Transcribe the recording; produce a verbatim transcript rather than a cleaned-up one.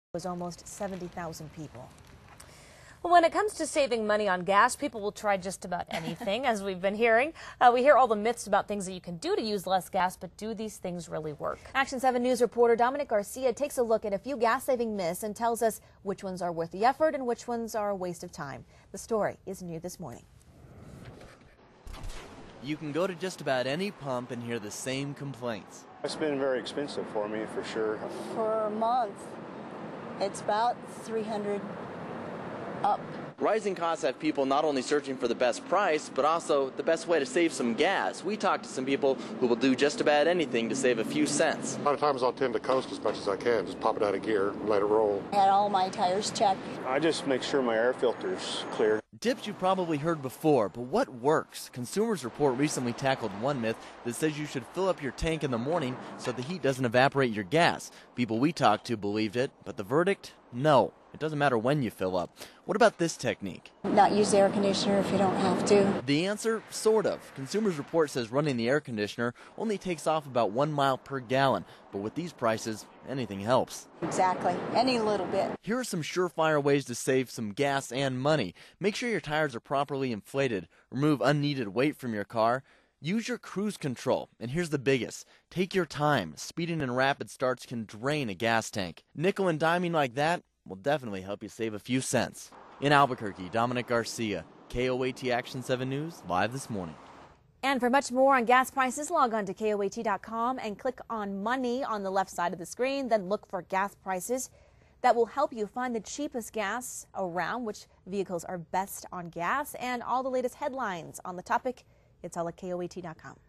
was almost seventy thousand people. Well, when it comes to saving money on gas, people will try just about anything, as we've been hearing. Uh, we hear all the myths about things that you can do to use less gas, but do these things really work? Action seven News reporter Dominic takes a look at a few gas-saving myths and tells us which ones are worth the effort and which ones are a waste of time. The story is new this morning. You can go to just about any pump and hear the same complaints. It's been very expensive for me, for sure. For a month, it's about three hundred up. Rising costs have people not only searching for the best price, but also the best way to save some gas. We talked to some people who will do just about anything to save a few cents. A lot of times I'll tend to coast as much as I can, just pop it out of gear and let it roll. I had all my tires checked. I just make sure my air filter's clear. Tips you've probably heard before, but what works? Consumers Report recently tackled one myth that says you should fill up your tank in the morning so the heat doesn't evaporate your gas. People we talked to believed it, but the verdict? No. It doesn't matter when you fill up. What about this technique? Not use the air conditioner if you don't have to. The answer? Sort of. Consumers Report says running the air conditioner only takes off about one mile per gallon, but with these prices, anything helps. Exactly. Any little bit. Here are some surefire ways to save some gas and money. Make sure your tires are properly inflated. Remove unneeded weight from your car. Use your cruise control. And here's the biggest. Take your time. Speeding in rapid starts can drain a gas tank. Nickel and diming like that will definitely help you save a few cents. In Albuquerque, Dominic, K O A T Action seven News, live this morning. And for much more on gas prices, log on to K O A T dot com and click on Money on the left side of the screen. Then look for gas prices. That will help you find the cheapest gas around, which vehicles are best on gas, and all the latest headlines on the topic. It's all at K O A T dot com.